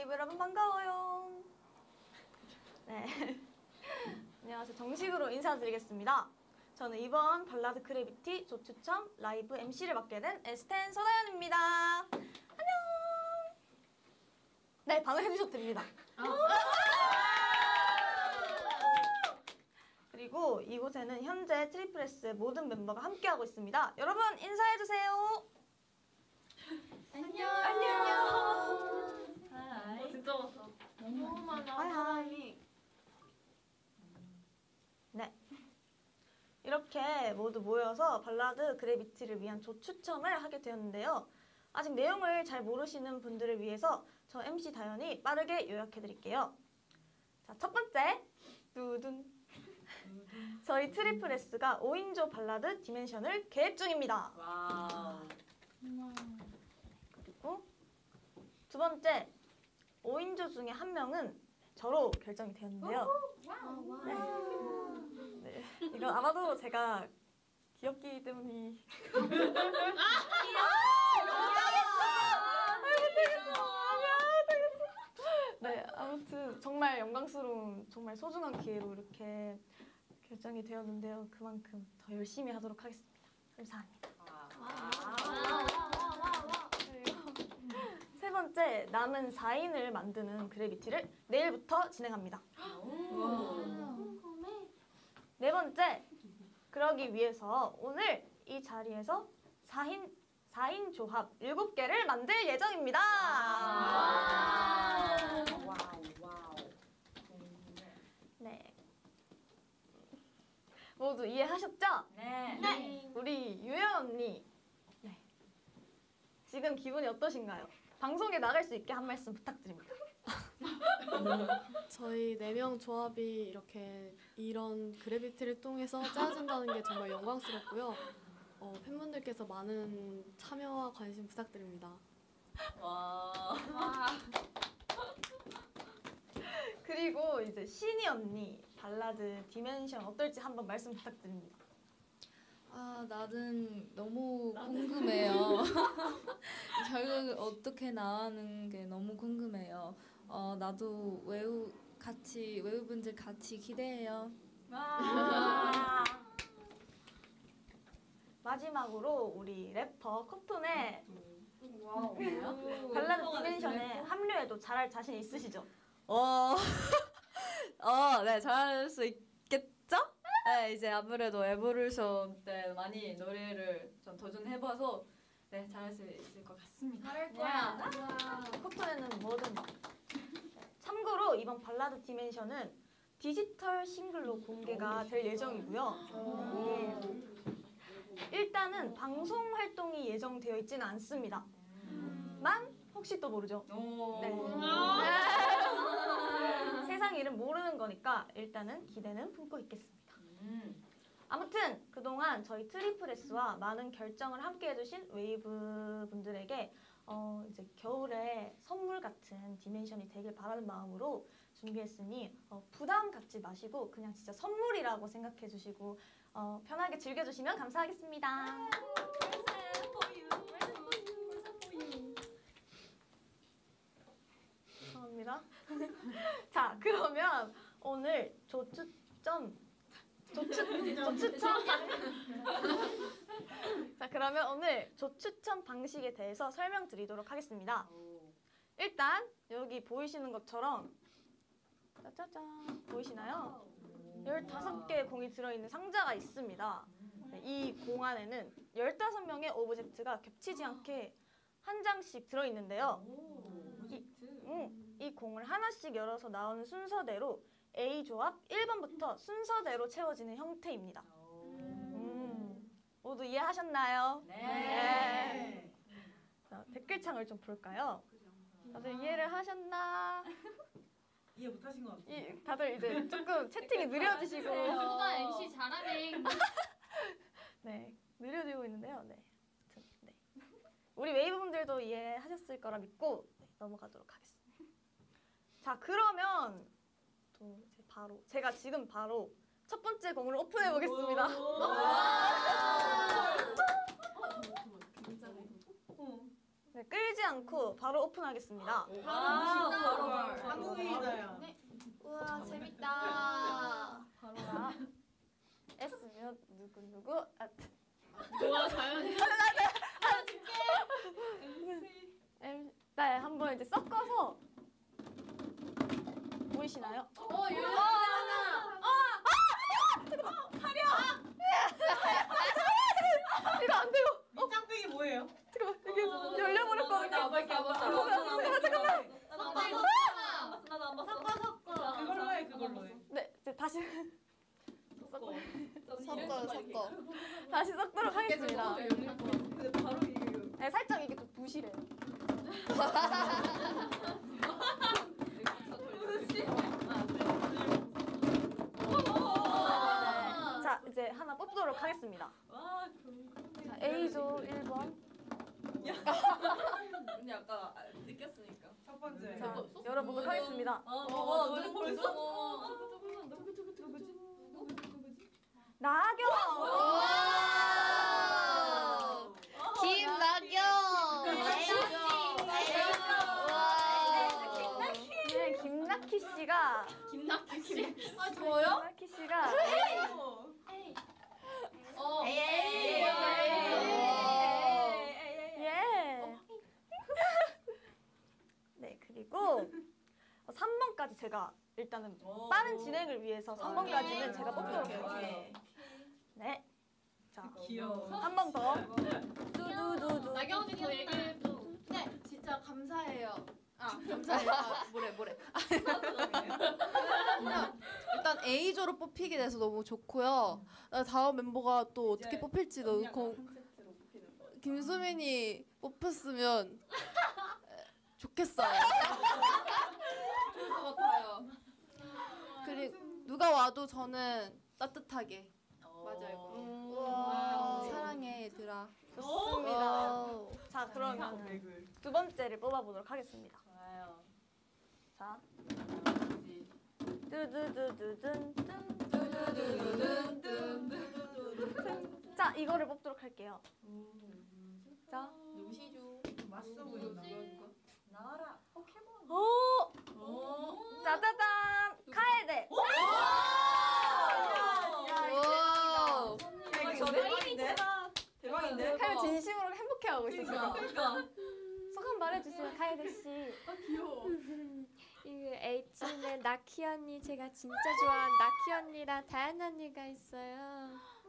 웨이브 여러분 반가워요. 네. 안녕하세요. 정식으로 인사드리겠습니다. 저는 이번 발라드 크래비티 조추첨 라이브 MC를 맡게 된 에스텐 서다연입니다. 안녕. 네, 반응해주셔도 됩니다. 그리고 이곳에는 현재 트리플S의 모든 멤버가 함께하고 있습니다. 여러분 인사해주세요. 안녕. 안녕. 하이. 진짜 많다. 너무 많아. 하이. 네. 이렇게 모두 모여서 발라드 그래비티를 위한 조추첨을 하게 되었는데요. 아직 내용을 잘 모르시는 분들을 위해서 저 MC 다연이 빠르게 요약해드릴게요. 자, 첫 번째. 두둔. 저희 트리플 S가 5인조 발라드 디멘션을 계획 중입니다. 와우. 그리고 두 번째. 5인조 중에 한 명은 저로 결정이 되었는데요. 네. 네. 이건 아마도 제가 귀엽기 때문이. 네, 아무튼 정말 영광스러운, 정말 소중한 기회로 이렇게 결정이 되었는데요. 그만큼 더 열심히 하도록 하겠습니다. 감사합니다. 그리고 세 번째, 남은 4인을 만드는 그래비티를 내일부터 진행합니다. 네 번째, 그러기 위해서 오늘 이 자리에서 4인 조합 7개를 만들 예정입니다. 와우. 네. 모두 이해하셨죠? 네. 우리 유연 언니. 네. 지금 기분이 어떠신가요? 방송에 나갈 수 있게 한 말씀 부탁드립니다. 저희 4명 조합이 이렇게 이런 그래비티를 통해서 짜여진다는 게 정말 영광스럽고요. 팬분들께서 많은 참여와 관심 부탁드립니다. 와. 그리고 이제 신이 언니 발라드 디멘션 어떨지 한번 말씀 부탁드립니다. 나는 너무 궁금해요. 결국 어떻게 나가는 게 너무 궁금해요. 나도 외우분들 같이 기대해요. 마지막으로 우리 래퍼 커튼의 발라드 디멘션에 합류해도 잘할 자신 있으시죠? 네, 잘할 수 있겠죠? 네, 이제 아무래도 에보루션 때 많이 노래를 좀 도전해봐서 네, 잘할 수 있을 것 같습니다. 잘할 거야. 커튼에는 뭐든 막. 참고로 이번 발라드 디멘션은 디지털 싱글로 공개가 될 예정이고요. 일단은 방송 활동이 예정되어 있지는 않습니다. 만 혹시 또 모르죠? 네. 세상 일은 모르는 거니까 일단은 기대는 품고 있겠습니다. 아무튼 그동안 저희 트리플 S와 많은 결정을 함께 해주신 웨이브 분들에게 이제 겨울에 선물 같은 디멘션이 되길 바라는 마음으로 준비했으니 부담 갖지 마시고 그냥 진짜 선물이라고 생각해 주시고 편하게 즐겨주시면 감사하겠습니다. 감사합니다. 자, 그러면 오늘 조추첨 자, 그러면 오늘 조추첨 방식에 대해서 설명드리도록 하겠습니다. 일단 여기 보이시는 것처럼 짜자잔 보이시나요? 15개의 공이 들어있는 상자가 있습니다. 네, 이 공 안에는 15명의 오브젝트가 겹치지 않게 한 장씩 들어있는데요. 이 공을 하나씩 열어서 나오는 순서대로 A조합 1번부터 순서대로 채워지는 형태입니다. 모두 이해하셨나요? 네. 자, 댓글창을 좀 볼까요? 다들 이해를 하셨나? 이해 못하신 것 같아요. 다들 이제 조금 채팅이 느려지시고 수다 MC 잘하네. 네, 느려지고 있는데요. 네, 아무튼 네. 우리 웨이브 분들도 이해하셨을 거라 믿고 넘어가도록 하겠습니다. 자, 그러면 또 이제 제가 지금 바로 첫 번째 공을 오픈해 보겠습니다. 네, 끌지 않고 바로 오픈하겠습니다. 바로 한국인이다. 우와 재밌다. 자, S면 누구? 좋아 자연이. 네, 한번 이제 섞어서 보이시나요? 이거 안 돼요. 이 짝배기 뭐예요? 잠깐만, 이게 열려버렸거든요. 잠깐만. 나도 안 봤어. 그걸로 해, 그걸로 해. 네, 이제 다시 섞어. 다시 섞도록 하겠습니다. 근데 바로 이게 네, 살짝 이게 좀 부실해요. 자, 이제 하나 뽑도록 하겠습니다. 와, 자, A조 1번. 언니 아까 느꼈으니까. 첫 번째. 자, 열어보도록 하겠습니다. 너무 벌써? 나경! 김나경. 네, 김나키 씨가 김낙희 씨. 김나키 씨가 예. 네, 그리고 3번까지 제가 일단은 빠른 진행을 위해서 3번까지는 제가 뽑도록 하겠습니다. 네. 자, 귀여워. 한 번 더. 두두두두. 나경 언니 더 얘기해줘. 네, 진짜 감사해요. 감사해요. 뭐래. 일단 A조로 뽑히게 돼서 너무 좋고요. 다음 멤버가 또 어떻게 뽑힐지도 김수민이 뽑혔으면 좋겠어요. 좋을 것 같아요. 그리고 누가 와도 저는 따뜻하게. 맞아요. 우와. 사랑해 얘들아. 좋습니다. 자, 그러면 두 번째를 뽑아보도록 하겠습니다. 좋아요. 자, 두두두두둔. 자, 이거를 뽑도록 할게요. 자, 루시주. 맛있어 보인다. 나와라. 포켓몬. 오! 짜자잔! 카에데! 와. 이거 대박인데? 대박인데? 카에데 진심으로 행복해하고 있어, 지금. 그러니까. 소감 말해주세요, 카에데 씨. 귀여워. 이 H는 나키 언니 제가 진짜 좋아하는 나키 언니랑 다현 언니가 있어요.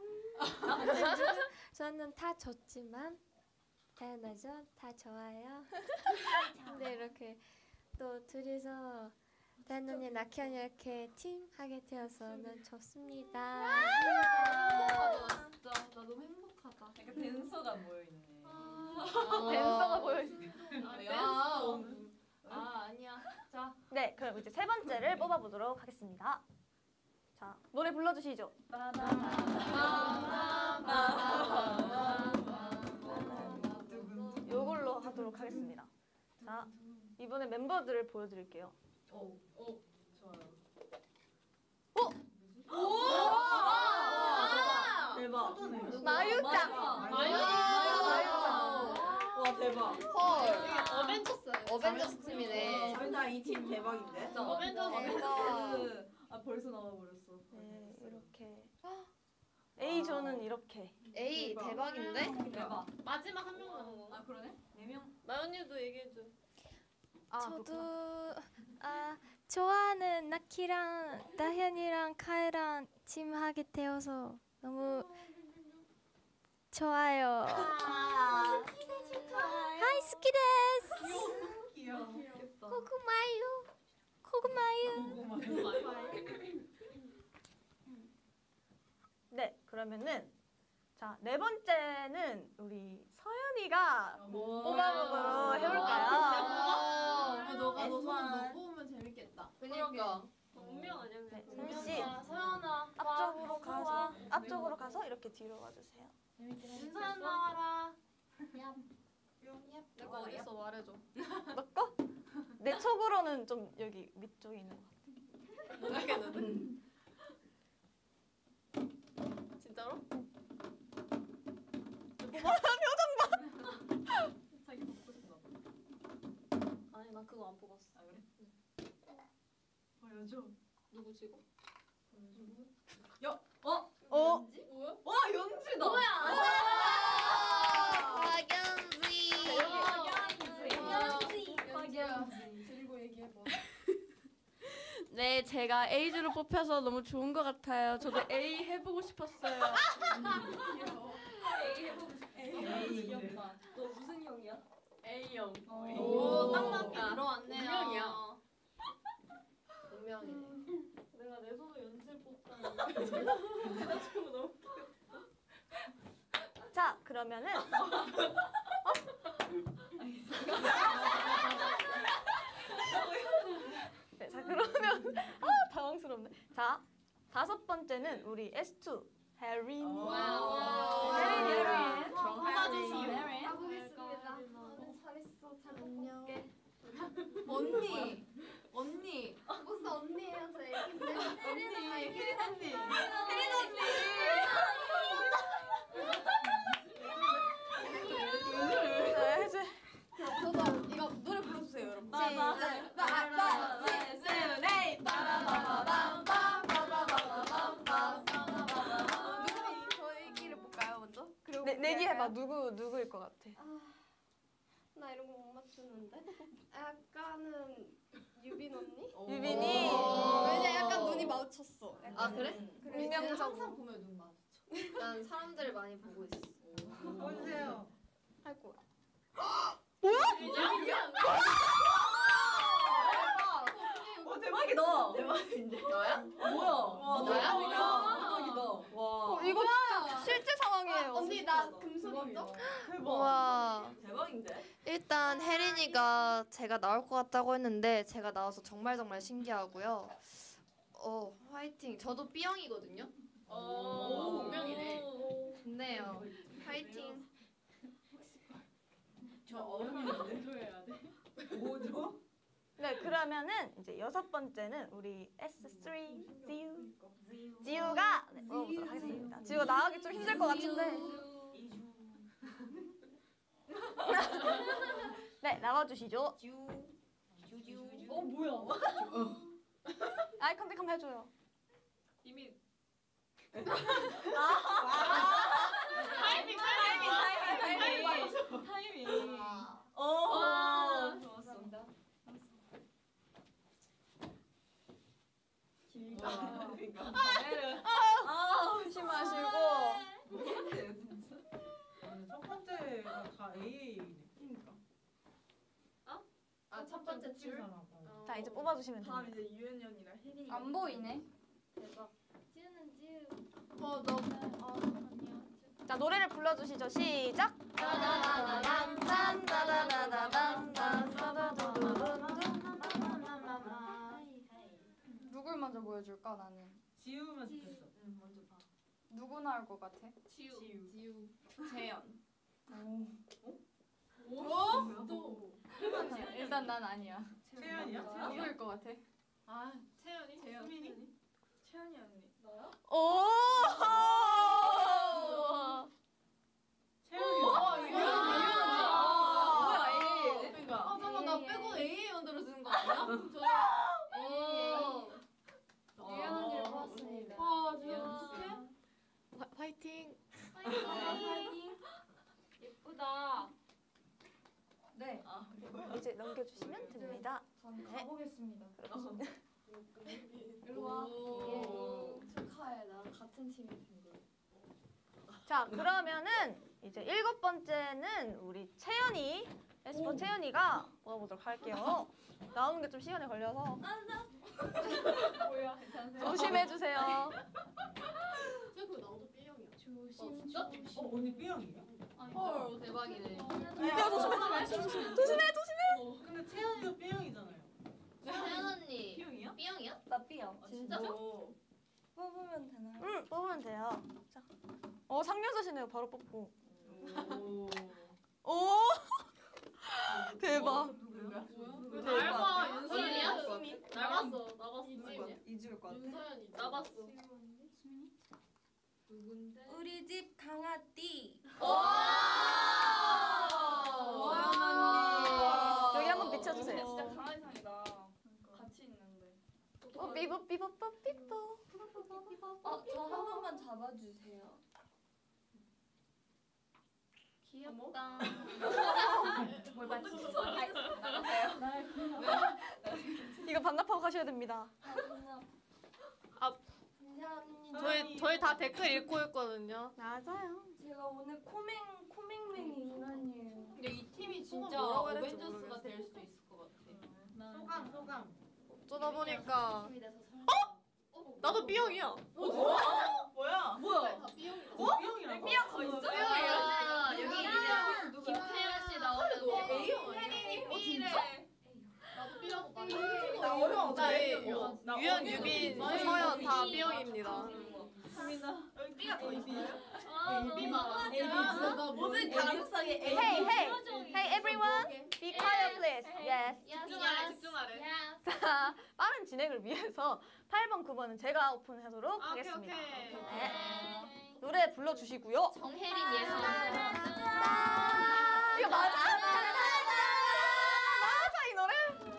저는 다 좋지만 당연하죠. 다 좋아요. 근데 이렇게 또 둘이서 다현 언니, 나키 언니 이렇게 팀 하게 되어서는 좋습니다. 진짜 나 너무 행복하다. 약간 댄서가 모여있네. 댄서가 보여있어. 아니야. 자. 네, 그럼 이제 세 번째를 뽑아보도록 하겠습니다. 자, 노래 불러주시죠. 요걸로 하도록 하겠습니다. 자, 이번에 멤버들을 보여드릴게요. 대박. 마유짱! 와, 대박. 헐. 어벤져스예요. 어벤져스 팀이네. 저희 다이팀 대박인데? 어벤져스. 아 벌써 나와버렸어. 네, 이렇게. A조는 이렇게. A 대박인데? 대박. 마지막 한 명 남은 건가? 아 그러네? 4명? 마연이도 얘기해줘. 아, 저도 그렇구나. 좋아하는 나키랑 다현이랑 카이랑 팀 하게 되어서 너무 좋아요. 하이 스키데스. 귀여워. 고구마유. 네, 그러면은 자, 네 번째는 우리 서연이가 뽑아보도록 해볼까요? 너가 S1. 뽑으면 재밌겠다. 그러니까. 운명 아니야? 네, 서연 씨 서연아. 앞쪽으로 가서 이렇게 뒤로 와주세요. 윤서연 나와라. 내거 어딨어 말해줘. 너 거? 내 촉으로는 좀 여기 밑쪽에 있는 것 같아. 진짜로? 자기 먹고 싶나 봐. 보여줘. 누구 지금? 어? 뭐야? 와 연주다. 그리고 얘기해봐. 네, 제가 A주로 뽑혀서 너무 좋은 것 같아요. 저도 A 해보고 싶었어요. 귀엽다. 너 무슨 형이야? A형. 오, 딱 맞게 들어왔네요. 운명이야. 운명이네. 내가 내 손으로 연습 뽑다니. 자, 그러면은 네, 자 그러면 당황스럽네. 자, 5번째는 우리 S2 혜린이. 혜린. 가보겠습니다. 잘했어. 잘 안녕. 언니. 무슨 언니예요, 저 애기인데. 혜린 언니. 자, 해주. 저도 이거 노래 불러주세요, 여러분. 저희끼리 볼까요 먼저? 그리고 내기 해봐. 누구일 것 같아? 나 이런 거 못 맞추는데. 약간은 유빈 언니? 유빈이. 왜냐 약간 눈이 마주쳤어. 아 그래? 운명적으로. 보면 눈 마주쳐. 난 사람들을 많이 보고 있어. 보여주세요. 할 거야. 와 대박이다. 대박인데. 너야? 뭐야? 와 나야? 대박이다. 와. 이거 진짜 실제 상황이에요. 언니 나 금손이죠? 대박. 와, 대박인데? 일단 혜린이가 제가 나올 것 같다고 했는데 제가 나와서 정말 신기하고요. 화이팅. 저도 B형이거든요. 오, 운명이네. 좋네요. 화이팅. 저 어른인데? 뭐죠? 네, 그러면은 이제 6번째는 우리 S3 지우가 네, 뽑아보도록 하겠습니다. 지우가 나가기 좀 힘들 것 같은데. 네, 나와주시죠. 뭐야? 아이 컨택 한번 해줘요. 이미 타이밍. 와. 좋았습니다. 그러니까. 조심하시고. 뭐한테요 진짜? 첫 번째가 다 AA 느낌이니까. 첫 번째 줄. 자, 이제 뽑아주시면 다음 됩니다. 이제 유연이 언니랑 혜린이. 안 보이네. 대박. 지우는 지우. 자, 노래를 불러주시죠. 시작. 누굴 먼저 보여줄까 나는? 지우면 좋겠어. 먼저 봐. 누구 나올 것 같아? 지우. 재현. 일단 난 아니야. 채연이야? 누구일 것 같아? 채연이? 수민이? 채연이 언니. 나야? 오. 채연이야? 뭐야 얘? 그러니까. 잠깐 나 빼고 AA 만들어주는 거 아니야? 유연 언니를 뽑았습니다. 와 진짜 화이팅. 파이팅. 예쁘다. 네. 이제 넘겨주시면 됩니다. 저는 네. 가보겠습니다. 일로 와. 축하해. 나랑 같은 팀이 된 거. 자, 그러면은 이제 7번째는 우리 채연이, 에스퍼 채연이가 뽑아보도록 할게요. 나오는 게 좀 시간이 걸려서 뭐야? 괜찮으세요? 조심해주세요. 그리고 나도 B형이야. 진짜? 언니 B형이야? 헐 대박이네. 근데 채연이도 B형이잖아요. 재현 언니 B형이야? B형이야? 나 B형. 진짜? 뽑으면 되나요? 응, 뽑으면 돼요. 자, 상여자시네요. 바로 뽑고. 오, 대박. 누구야? 날 봐. 윤서연이야? 언니야? 날 봤어. 나 봤어. 이주일 것 같아. 윤서연이. 나 봤어. 누군데? 우리 집 강아띠. 여기 한번 비춰주세요. 진짜 강한 상이다. 같이 있는데. 어, 삐뽀 삐뽀 삐뽀. 저 한 번만 잡아주세요. 귀엽다. 뭘 맞지? 이거 반납하고 가셔야 됩니다. 저희 다 댓글 읽고 있거든요. 맞아요. 제가 오늘 코맹맹이 인간이에요. 근데 이 팀이 진짜 뭐라고 해야 될지 어벤져스가 모르겠어. 될 수도 있을 것 같아. 소감. 어쩌다 보니까 나도 B형이야. 뭐야? 다 B형이다. B형이라고? 아, 여기 이제 김태현 씨 나오는데 혜린이 B래. 나도 B라고 말해. 나 어려워. 나 유연, 유빈, 서연 다 B형입니다. B가 더 있어요? B 많아. 모든 가능성에 A. Hey, hey, hey, everyone, be quiet, please. Yes. 집중하래. 자, 빠른 진행을 위해서 8번, 9번은 제가 오픈하도록 하겠습니다. 네. 노래 불러주시고요. 정혜린 예선. 이거 맞아? 맞아, 이 노래?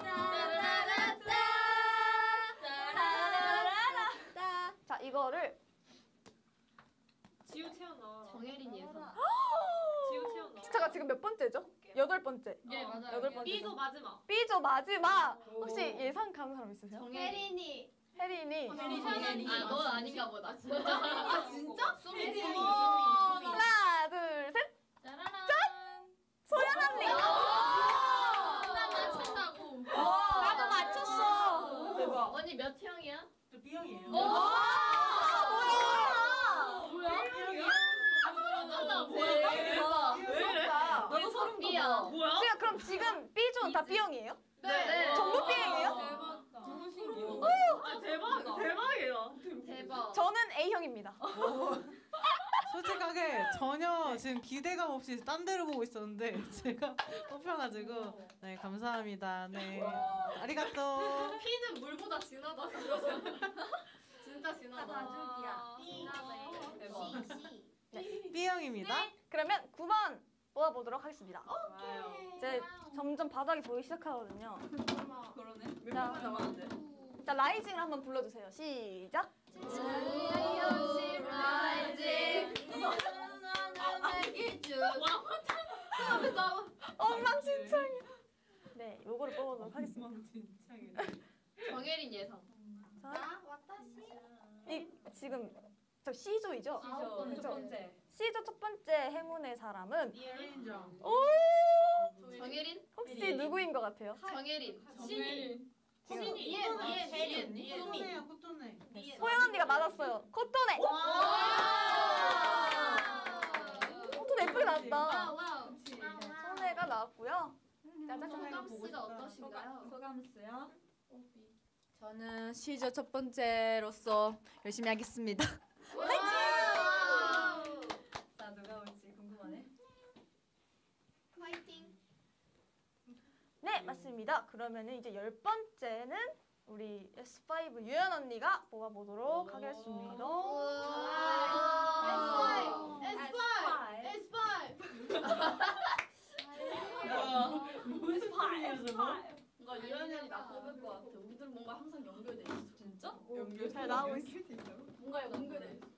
자, 이거를 지우 채연아. 정혜린 예선. 지우 채연아. 제가 지금 몇 번째죠? 8번째. 예 맞아요. 여덟 번째. B조 마지막. B조 마지막. 혹시 예상 가는 사람 있으세요? 혜린이. 혜린이. 너 아닌가 보다. 진짜. 진짜? 수미. 하나, 둘, 셋. 짜라란. 소연 언니. 나 맞춘다고. 나도 맞췄어. 대박. 언니 몇 형이야? 저 B형이에요. 뭐야? 나도 소름 B야. 뭐야? 제가 그럼 지금 B조는 다 B형이에요? 네. 전부 B형이에요? 아 대박이다. 대박. 저는 A형입니다. 솔직하게 전혀 지금 기대감 없이 딴 데로 보고 있었는데 제가 뽑혀가지고 네 감사합니다. 네 아리가또. P는 물보다 진하다. 진짜 진하다. B형입니다. 그러면 9번 뽑아보도록 하겠습니다. 이제 점점 바닥이 보이기 시작하거든요. 그러네. 자. 몇번 남았는데. 자, 라이징을 한번 불러주세요. 시작. 엉망진창. 네, 요거를 뽑아보도록 하겠습니다. 정혜린 예선. 자, 이 지금 저 C조이죠? 첫 번째. C조 첫 번째 행운의 사람은 인정. 정혜린. 혹시 누구인 것 같아요? 정혜린. 정혜린. 신이. 코토네요 코토네. 소연 언니가 맞았어요. 코토네. 코토네 예쁘게 나왔다. 와우. 소네가 나왔고요. 짜자잔. 소감스가 어떠신가요? 소감스요? 저는 시저 첫 번째로서 열심히 하겠습니다. 자, 누가 올지 궁금하네. 파이팅. 네, 맞습니다. 그러면은 이제 10번째는 우리 S5 유연 언니가 뽑아보도록 하겠습니다. 무슨 말이야 뭔가 유연현이 나 뽑을 것 같아. 우리들 뭔가 항상 연결돼 있어. 진짜? 연결 잘 나오고 있어. 뭔가 연결돼 있어.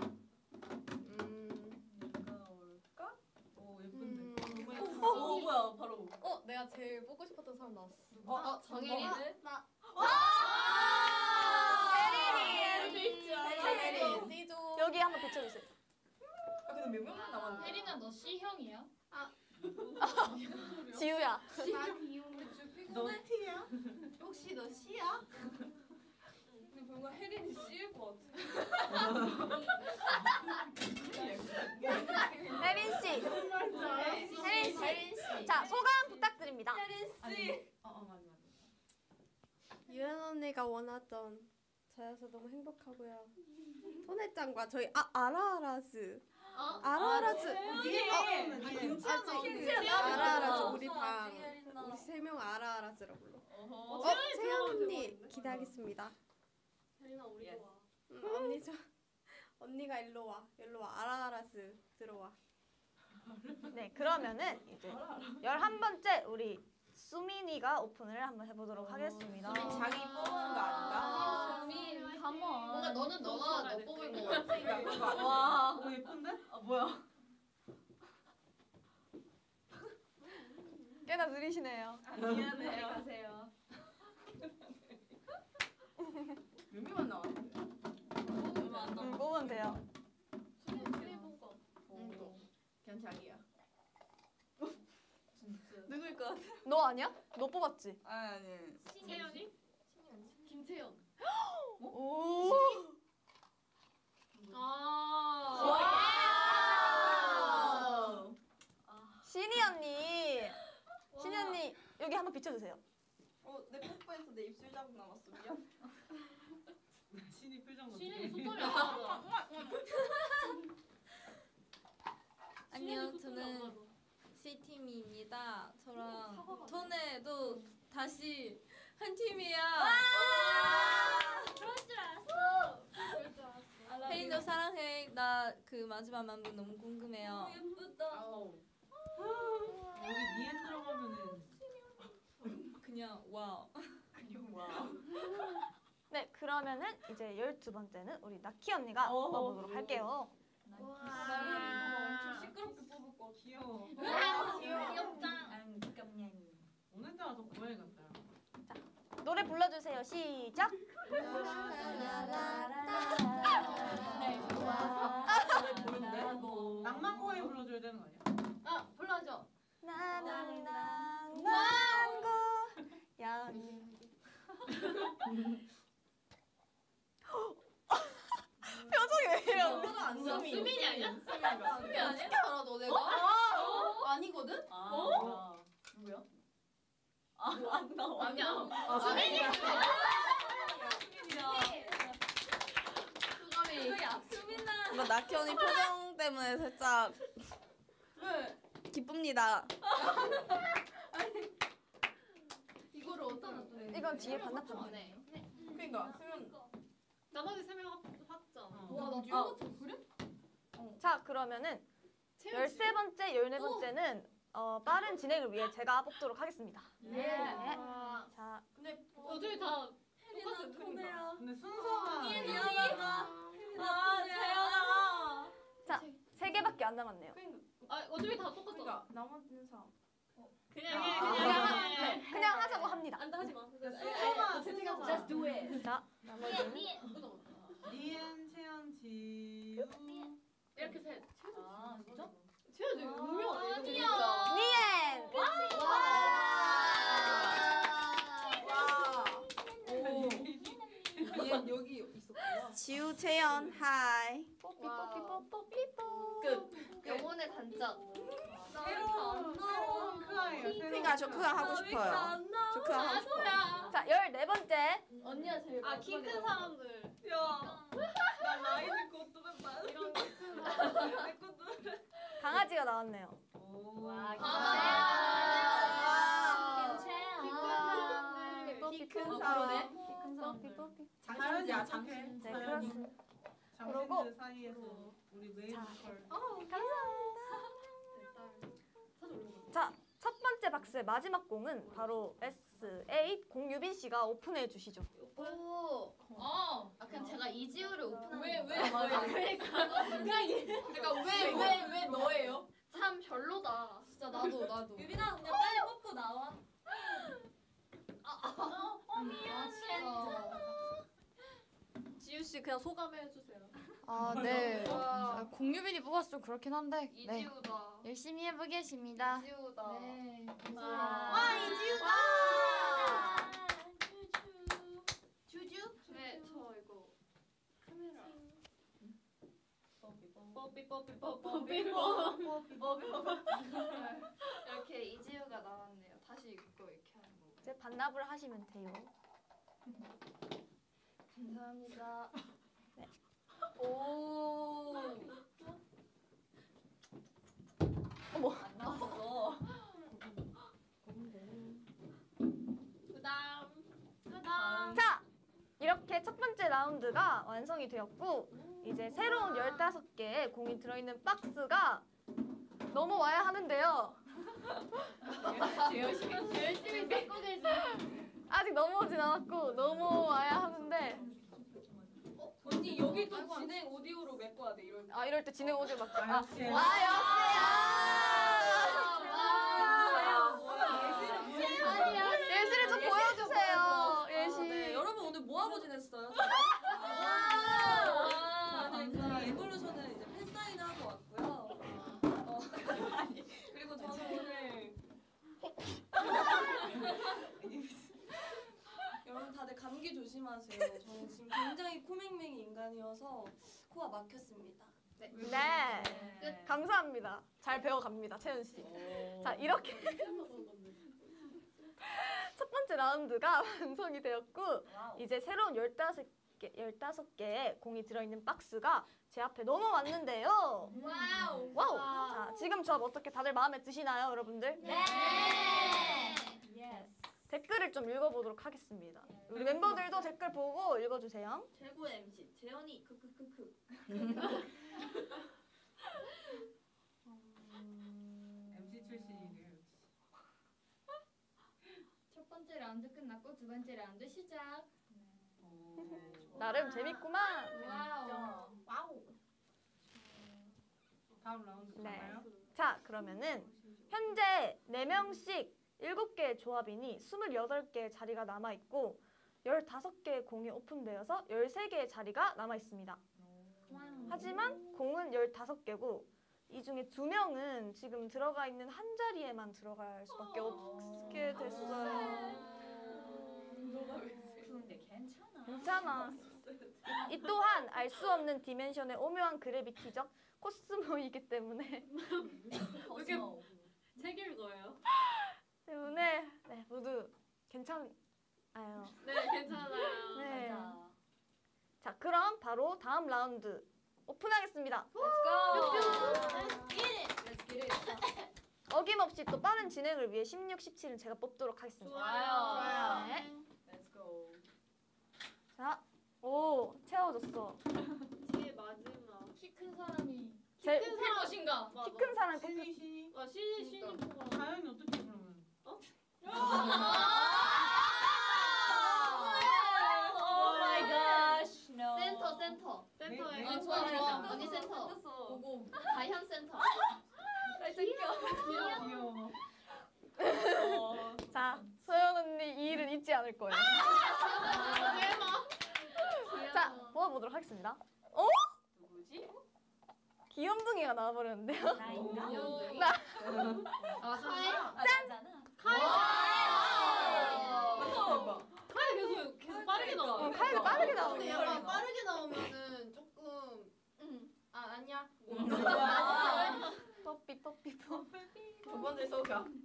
누가 올까? 오, 예쁜데. 오, 뭐야, 바로. 내가 제일 뽑고 싶었던 사람 나왔어. 정혜린. 혜린이. C조. 여기 한번 비춰주세요. 근데 몇 명만 남았는데? 혜린아 너 C형이야? 지우야. 너 T야? 혹시 너 C야? 근데 뭔가 혜린이 C일 것 같아. 혜린 씨. 혜린 씨. 자, 소감 부탁드립니다. 아니. 맞아. 유연 언니가 원하던 저여서 너무 행복하고요. 토네짱과 저희 아라아라즈 아라아라즈 아라아라즈 우리 방 우리 3명 아라아라즈라고 불러. 세연 언니 기대하겠습니다. 혜린아 우리 좋아. 언니 언니가 일로 와 아라아라즈 들어와. 네, 그러면은 이제 11번째 우리 수민이가 오픈을 한번 해보도록 하겠습니다. 수민 자기 뽑은 거 아닌가? 수민, 컴온. 뭔가 너는 너가 너 뽑을 거 같으니까. 와, 예쁜데? 아 뭐야? 꽤나 느리시네요. 미안해요. 가세요. 몇 명만 나왔는데? 뽑으면 돼요. 그냥 자기야. 누구일 것 같아? 너 아니야? 너 뽑았지? 아니. 신혜연이? 김채연. 오. 신이 언니. 신이 언니 여기 한번 비춰주세요. 내 뽀뽀에서 내 입술 자국 남았어. 미안. 신이 표정 어때? 신혜연이 소통이 안 맞아. 안녕, 저는 C팀입니다. 저랑 토네도 다시 한 팀이야. 그럴 줄 알았어. 혜인도 사랑해. 나 그 마지막 만부 너무 궁금해요. 예쁘다. 여기 니엔 들어가면은 그냥 와우. 네, 그러면은 이제 12번째는 우리 나키 언니가 뽑아보도록 할게요. 엄청 시끄럽게 뽑을 거. 귀여워. 귀엽다. 오늘따라 더 고양이 같다. 노래 불러주세요. 시작. 낭만 고양이 불러줘야 되는 거 아니야? 아 불러줘. 나나나나고 양. 표정이 왜 이래요? 수민이 아니야? 수민 아니야? 어떻게 알아 너 내가? 아니거든? 누구야? 안 나와. 아니야. 수민이. 수민아. 이거 나키 언니 표정 때문에 살짝 왜? 기쁩니다. 이거를 어디다 놨더니? 이건 뒤에 반납하네. 그러니까 수민. 나머지 3명 확정. 와나 이거 그래? 자, 그러면은 13번째, 14번째는 빠른 진행을 위해 제가 뽑도록 하겠습니다. 네. 자, 근데 어차피 다 근데 순서가 미안하다. 재현아. 자, 3개밖에 안 남았네요. 아 어차피 다 똑같아. 그러니까 나머지는 사람. 그냥 그냥 하자고 합니다. 안다 하지 마. 순서가 Just do it. 자, 나머지는 니엔, 채연, 지우. 이렇게 셋. 아 진짜? 채연이 운명 아니야. 니엔! 얘 여기 있었구나. 지우, 채연, 하이. 끝. 영혼의 단짝. 새로운 크아예요. 그러니까 저 크아 하고 싶어요. 저 크아 하고 싶어요. 자, 14번째. 언니가 제일 키 큰 사람들. 나 라인을 것도 맨날. 이런 강아지가 나왔네요. 키큰 사람. 자연이야 장패. 네, 그렇습니다. 장신들 사이에서 우리 메인 보컬. 자, 첫 번째 박스의 마지막 공은 바로 S8 공유빈 씨가 오픈해 주시죠. 그냥 제가 이지우를 오픈하는 왜 너예요? 참 별로다. 진짜 나도. 유빈아 그냥 빨리 뽑고 나와. 지우 씨 그냥 소감해 주세요. 네. 공유빈이 뽑아서 좀 그렇긴 한데. 네. 이지우다. 열심히 해보겠습니다. 이지우다. 네. 이지우다. 주주? 네, 저 이거 카메라. 이렇게 이지우가 나왔네요. 다시 이거 이렇게 하는 거. 이제 반납을 하시면 돼요. 감사합니다. 오. 안 나왔어. 그다음. 자, 이렇게 첫 번째 라운드가 완성이 되었고 이제 새로운 15개의 공이 들어있는 박스가 넘어와야 하는데요. 열심히 뺏고 계시. 아직 넘어오진 않았고 넘어와야 하는데 언니 여기 또 진행 오디오로 메꿔야 돼 이럴 때. 이럴 때 진행 오디오 맞죠? 역시. 예시를 좀 보여주세요. 예시. 네, 여러분 오늘 뭐 하고 지냈어요? 저는 에볼루션은 이제 팬사인 하고 왔고요. 아니, 그리고 저는 오늘 여러분 다들 감기 조심하세요. 저는 지금 굉장히 코맹맹이 인간이어서 코가 막혔습니다. 네. 감사합니다. 잘 배워갑니다, 채연 씨. 자, 이렇게 첫 번째 라운드가 완성이 되었고 이제 새로운 15개의 공이 들어있는 박스가 제 앞에 넘어왔는데요. 와우. 자, 지금 조합 어떻게 다들 마음에 드시나요, 여러분들? 네. 댓글을 좀 읽어보도록 하겠습니다. 우리 멤버들도 댓글 보고 읽어주세요. 최고 MC 재현이 크크크크. MC 출신이네요. 첫 번째 라운드 끝났고 두 번째 라운드 시작. 나름 재밌구만. 와우. 다음 라운드 네. 가나요? 자, 그러면은 현재 4명씩 7개의 조합이니 28개의 자리가 남아있고 15개의 공이 오픈되어서 13개의 자리가 남아있습니다. 하지만 공은 15개고 이 중에 2명은 지금 들어가 있는 한 자리에만 들어갈 수밖에 없게 됐어요. 근데 괜찮아. 괜찮아. 이 또한 알 수 없는 디멘션의 오묘한 그래비티적 코스모이기 때문에 책 읽어요? 네, 모두 괜찮아요. 네 괜찮아요. 네. 자, 그럼 바로 다음 라운드 오픈하겠습니다. 어김없이 또 빠른 진행을 위해 16, 17은 제가 뽑도록 하겠습니다. 좋아요. 네. Let's go. 자, 오, 채워졌어. 제 마지막 키 큰 사람이 제일 큰 사람 것인가? 키 큰 사람 신이. 신이 다현이 어떻게 그러면? 오 마이 갓. 센터. 센터에. 좋아. 언니 센터. 고고. 다현 센터. 귀여워. 자, 소연 언니 이 일은 잊지 않을 거예요. 자, 뽑아보도록 하겠습니다. 어? 누구지? 귀염둥이가 나와버렸는데요. 나. 카에? 카에 계속 빠르게 나와. 카이가 빠르게 근데 나오네요. 약간 빠르게 나오면은 조금 아니야. 뽀삐. 두 번째 소감.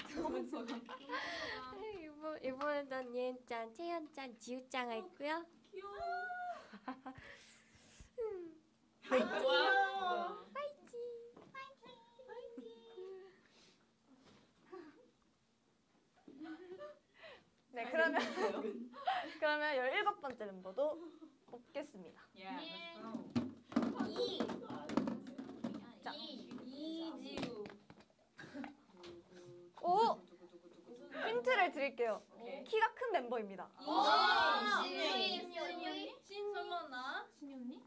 이번에는 예은짱, 채연짱, 지우짱 있고요. 좋아. 네, 그러면 17번째 멤버도 뽑겠습니다. 자. 이지우. 오! 힌트를 드릴게요. 오케이. 키가 큰 멤버입니다. 설마 나? 신이 언니?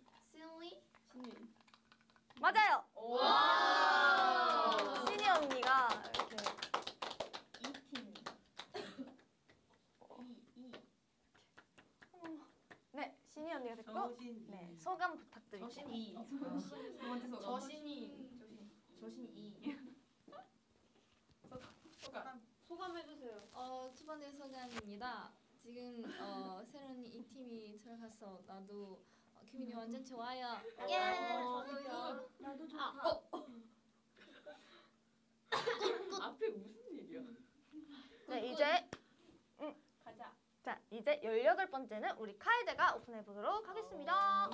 맞아요. 와. 신이 언니가 이렇게 네, 신이 언니가 됐고 정신. 네, 소감 부탁드릴게요. 저신이. 두 번째 소감. 저신이. 소감해주세요. 첫 번째 소감입니다. 지금 새로운 이 팀이 들어가서 나도 기분이 완전 좋아요. 저도요. 나도 좋다. 앞에 무슨 얘기야? 네, 이제 가자. 자, 이제 18번째는 우리 카에데가 오픈해 보도록 하겠습니다.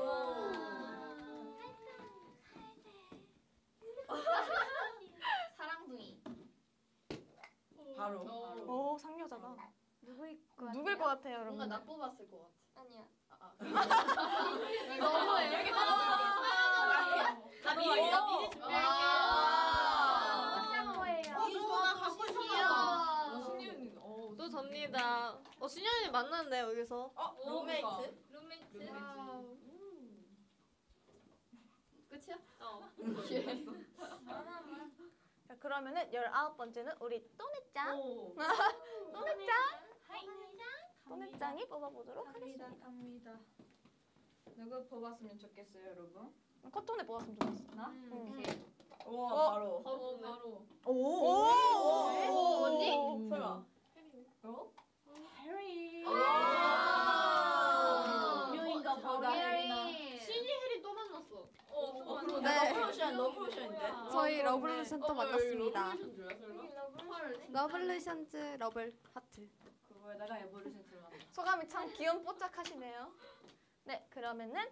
사랑둥이. 바로. 오, 상여자가 누구일 것 같아요, 여러분? 뭔가 나 뽑았을 것 같아. 아니야. 너무해. 이렇게 나 미리. 아, 만났네 여기서. 룸메이트? 룸메이트. 끝이야? 자, 그러면은 19번째는 우리 또네짱. 또네짱. 또네짱이 뽑아보도록 하겠습니다. 갑니다. 누구 뽑았으면 좋겠어요, 여러분? 커튼에 뽑았으면 좋겠어. 나? 응. 우와, 바로. 바로. 오. 언니? 설마. 해리. 묘인가 보다. 해리. 신이 해리 또 만났어. 네. 러브루션인데? 저희 러블루션 또 만났습니다. 헐. 러블루션즈 러블 하트. 그거에다가 에보루션 들어가. 소감이 참 귀염 뽀짝하시네요. 네, 그러면은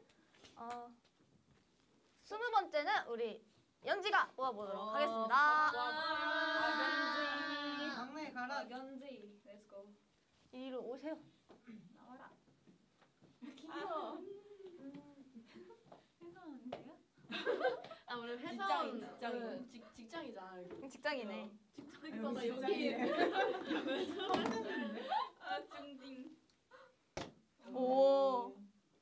20번째는 우리 연지가 뽑아보도록 하겠습니다. 막내 가라. 견지. Let's go. 이리로 오세요. 나와라. 귀여워. 회사원인데요? 아 우리 직장인. 직장이잖아. 이거. 직장이네. 직장이잖아 여기. 아, 중딩. 오.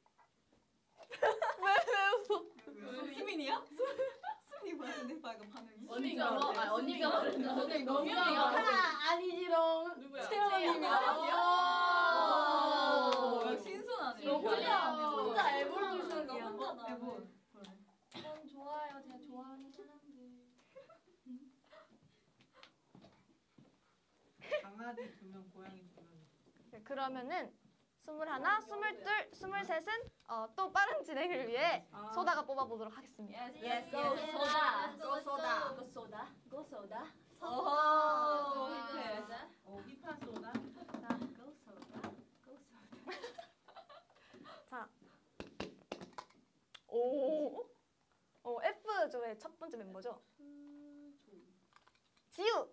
왜 웃어? 수민이야? 수민이 같은데 방금 반응이. 언니가 언니가 말했나? 언니 너무야. 아니지롱. 누구야? 채연입니다. 신선하네. 혼자 에볼루션 혼자다. 전 좋아요. 제가 좋아하는 사람들. 강아지 2명, 고양이 2명. 네, 그러면은 21, 22, 23은 또 빠른 진행을 위해 소다가 뽑아보도록 하겠습니다. Yes. 소다. Go soda. 오호. 힙한 소다. 자, 오, F조의 첫 번째 member죠? 지우.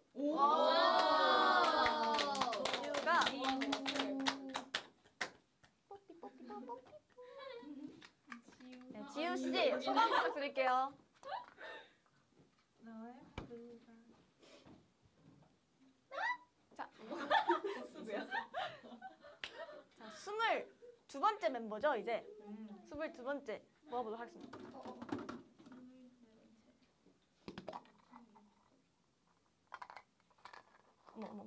지우가 네, 지우 씨 소감 부탁드릴게요. 자, 22번째 멤버죠 이제. 22번째 모아보도록 하겠습니다. 어머.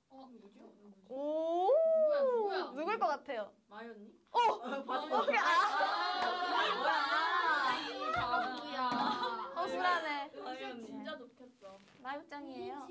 오. 누구야? 누굴 것 같아요? 마연니? 어떻게 바보야. 허술하네. 진짜 높였어. 마유짱이에요.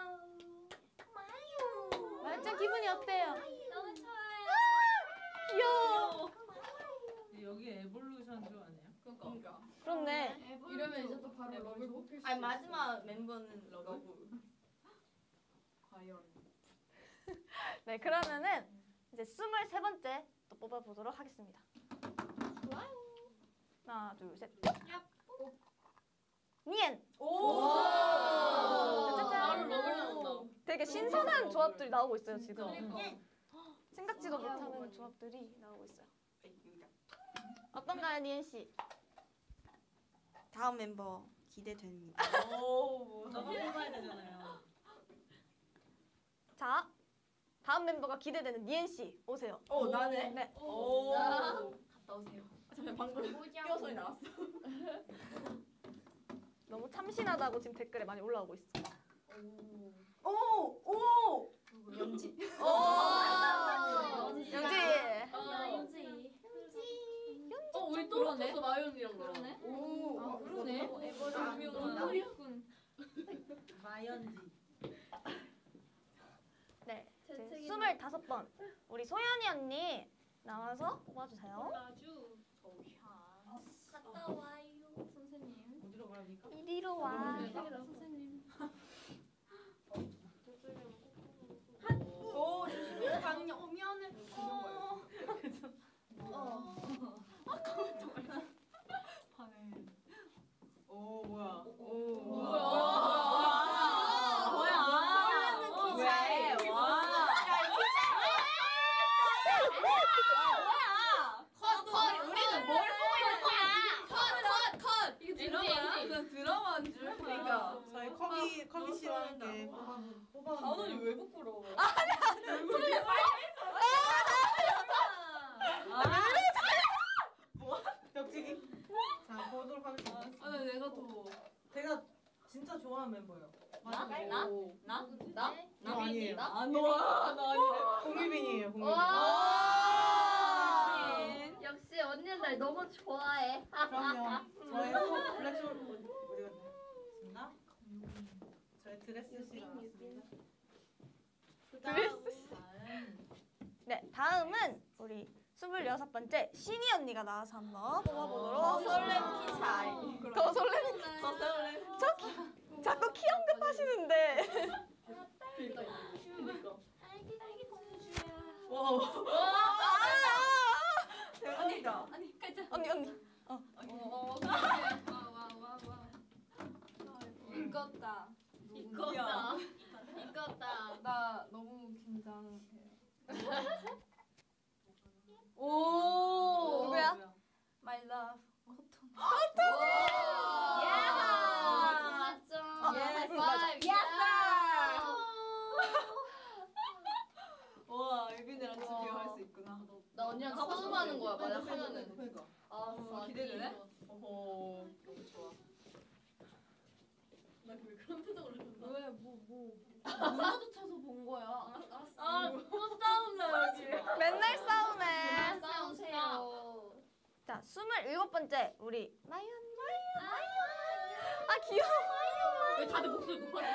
마유짱 기분이 어때요? 너무 좋아요. 귀여워. 여기 에볼루션 조 아니야? 그러니까. 그렇네. 이러면 이제 또 바로 러블 뽑힐 수. 아니 마지막 멤버는 러브. 과연. 네, 그러면은 이제 23번째 또 뽑아보도록 하겠습니다. 좋아요. 하나, 둘, 셋. 니엔. 오. 짜잔. 바로 러블 나온다. 되게 신선한 조합들이 나오고 있어요 지금. 그러니까. 생각지도 못하는 조합들이 나오고 있어요. 어떤가요, 니엔 씨? 다음 멤버 기대됩니다. 오. 저도 뽑아야 되잖아요. 자, 다음 멤버가 기대되는 니엔 씨 오세요. 나네. 네. 오. 갔다 오세요. 잠깐 방금 끼어 소리 나왔어. 너무 참신하다고 지금 댓글에 많이 올라오고 있어. 오. 연지. 연지. 연지. 우리 또 맞췄어 마연이랑 너랑. 그러네. 오. 그러네. 에버루션. 마연지. 네. 25번 우리 소연이 언니 나와서 뽑아주세요. 아주 갔다 와요, 선생님. 어디로 가랍니까? 이리로 와. 선생님. 오 조심해. 강력 미안해. 오 뭐야? 컷. 우리는 뭘 뽑을 거야? 컷. 이거 들어봐. 나는 드라마인 줄. 그러니까 저희 커비 씨와 함께 뽑아본. 다은언니 왜 부끄러워? 벽지기. 자 보도록 하겠습니다. 아니 내가 더. 제가 진짜 좋아하는 멤버예요. 나? 저 아니에요. 나 아니래. 공유빈이에요. 공유빈. 역시 언니는 날 너무 좋아해. 그럼요. 저의 블랙쇼 어디 갔나? 저의 드레스 씨 나왔습니다. 네, 다음은 우리 26번째 신이 언니가 나와서 한번 뽑아보도록. 설렘 키차이. 더 설렘. 더 설렘. 자꾸 키 언급하시는데. 대박이다. 아니 가자. 언니. 이겼다. 이겼다. 나 너무 긴장해. 오. 누구야? My love. 와 유빈이랑 드디어 할 수 있구나. 나 언니랑 처음 하는 거야. 만약 하면은. 그러니까. 기대되네. 오호 너무 좋아. 나왜 그런 표정을 했나? 왜 뭐? 누나도 쳐서 본 거야. 알았어. 또 싸운다 여기. 맨날 싸우네. 싸우세요. 자, 27번째 우리 마연. 아 귀여워. 왜 다들 목소리 높아져?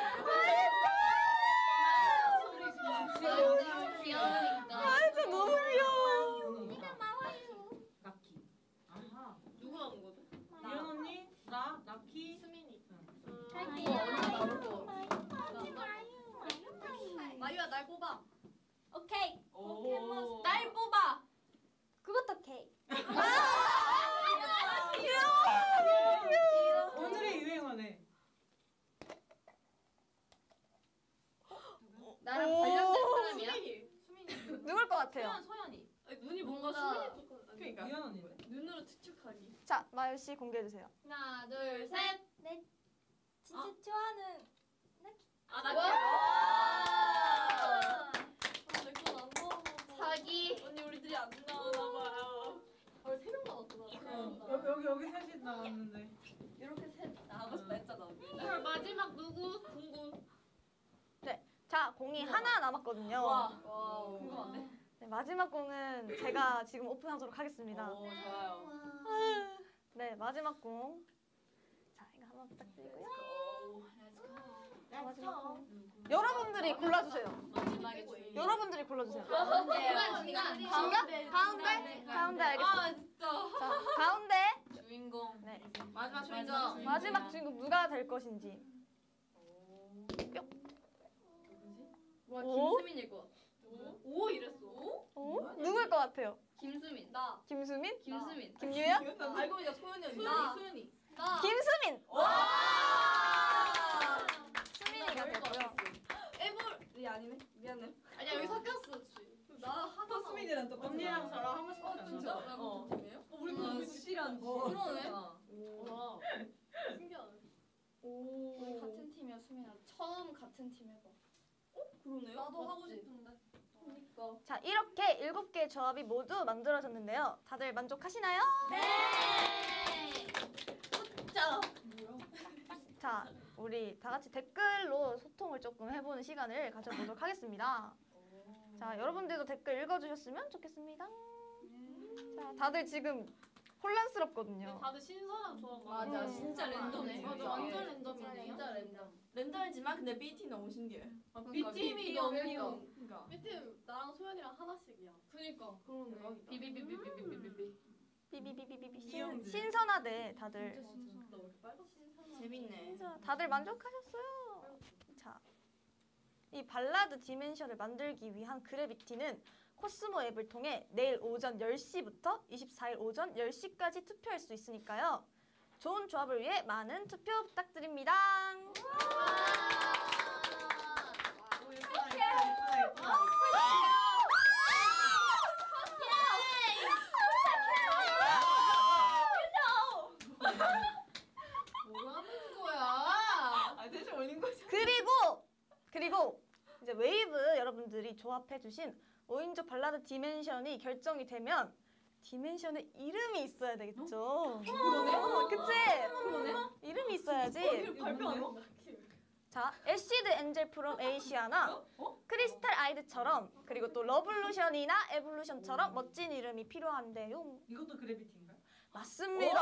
귀여우니까. 아 진짜 너무 귀여워. 나키. 아하. 누구 나온 거지? 이현 언니, 나, 나키. 수민이. 마유야 날 뽑아. 오케이. 오. 날 뽑아. 그것도 오케이. 오늘의 유행어네. 나랑 오. 관련된 사람이야? 누굴 것 같아요? 소연이. 눈이 뭔가 뭔가- 수민이 조금. 그러니까. 이현 언니네. 눈으로 추측하기. 자, 마연 씨 공개해 주세요. 하나, 둘, 셋. 진짜 좋아하는 사기. 언니 우리들이 안 나오나 봐요. 벌써 3명 남았구나. 여기 셋이 나왔는데. 이렇게 셋. 하고 싶다 했잖아. 헐, 마지막 누구? 궁금. 자, 공이 하나 남았거든요. 와 궁금한데? 네, 마지막 공은 제가 지금 오픈하도록 하겠습니다. 오 좋아요. 네, 마지막 공. 자, 이거 한번 부탁드리고요. 마지막 공. 여러분들이 골라주세요. 마지막에 주인. 여러분들이 골라주세요. 중간. 가운데 알겠습니다. 아 진짜. 자, 가운데. 주인공. 네. 마지막 주인공. 마지막 주인공 누가 될 것인지. 와, 오? 김수민일 것 같아. 오 이랬어. 오? 누굴 것 같아요? 김수민. 김수민? 김수민. 김유연? 알고 보니까 소연이 언니. 소연이. 김수민! 와. 수민이가 됐고요. 에볼이 아니네. 미안해. 아니야 여기 섞였어. 나 하나. 수민이랑 똑같아. 언니랑 저랑 한 번씩 하자. 진짜? 어. 팀이에요? 우리 수시란. 그러네. 와. 신기하네. 우리 같은 팀이야 수민아. 처음 같은 팀 해봐. 그러네요. 나도 하고 맞지? 싶은데. 그러니까. 자, 이렇게 7개의 조합이 모두 만들어졌는데요. 다들 만족하시나요? 네. 자, 우리 다 같이 댓글로 소통을 조금 해보는 시간을 가져보도록 하겠습니다. 자, 여러분들도 댓글 읽어주셨으면 좋겠습니다. 자, 다들 지금 혼란스럽거든요. 다들 신선한 조합 맞아. 진짜 랜덤이네. 맞아. 완전 랜덤이네. 진짜 랜덤. 랜덤이지만 근데 B팀 너무 신기해. 그러니까 B팀이 B팀 너무 그러니까. B팀 나랑 소연이랑 하나씩이야. 그니까. 그러네. 비비비비비비비비. 비비비비비비 이영재. 신선하대 다들. 재밌네. 다들 만족하셨어요. 자, 이 발라드 디멘션을 만들기 위한 그래비티는 코스모 앱을 통해 내일 오전 10시부터 24일 오전 10시까지 투표할 수 있으니까요. 좋은 조합을 위해 많은 투표 부탁드립니다. 뭐라는 이제 웨이브 여러분들이 조합해주신 5인조 발라드 디멘션이 결정이 되면 디멘션에 이름이 있어야 되겠죠. 그러네. 그치? 그러네. 이름이 있어야지. 자, 애쉬드 엔젤 프롬 에이시아나 크리스탈 아이드처럼 그리고 또 러블루션이나 에볼루션처럼 멋진 이름이 필요한데요. 이것도 그래비티인가요? 맞습니다.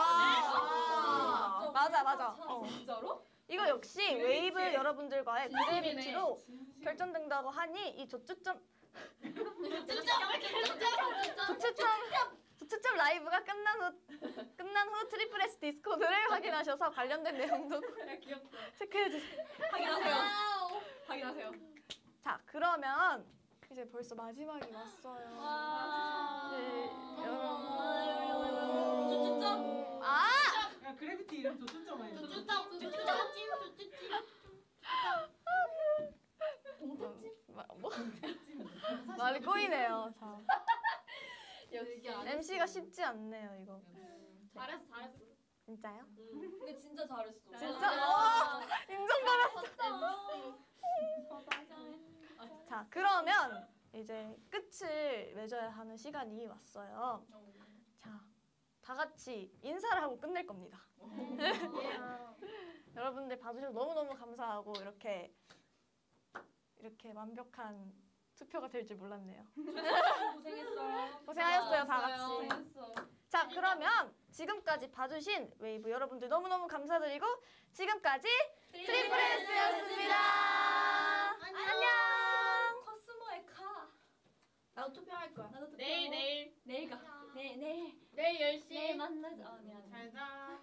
맞아. 진짜로? 이거 역시 웨이브 여러분들과의 그래비티로 결정된다고 하니 이 조추첨 라이브가 끝난 후 트리플 S 디스코드를 확인하셔서 관련된 내용도 체크해주세요. 확인하세요. 자, 그러면 이제 벌써 마지막이 왔어요. 네, 여러분. 야, 그래비티 이름 조추점 아니야? 뭐? 말이 꼬이네요. 자, MC가 쉽지 않네요, 이거. 잘했어. 진짜요? 근데 진짜 잘했어. 진짜? 인정받았어. 자, 그러면 이제 끝을 맺어야 하는 시간이 왔어요. 자, 다 같이 인사를 하고 끝낼 겁니다. 여러분들 봐주셔서 너무너무 감사하고 이렇게 완벽한 투표가 될 줄 몰랐네요. 고생했어요. 고생하셨어요, 다 같이. 자, 그러면 지금까지 봐주신 웨이브 여러분들 너무너무 감사드리고 지금까지 트리플 S였습니다. 안녕. 코스모에 가. 나도 투표할 거야. 나도 내일 내일 가. 내일. 내일 10시 내일 만나자. 미안해. 잘 자.